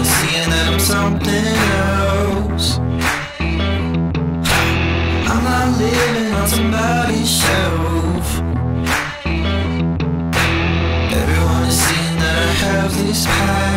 Everyone's seeing that I'm something else. I'm not living on somebody's shelf. Everyone is seeing that I have this past.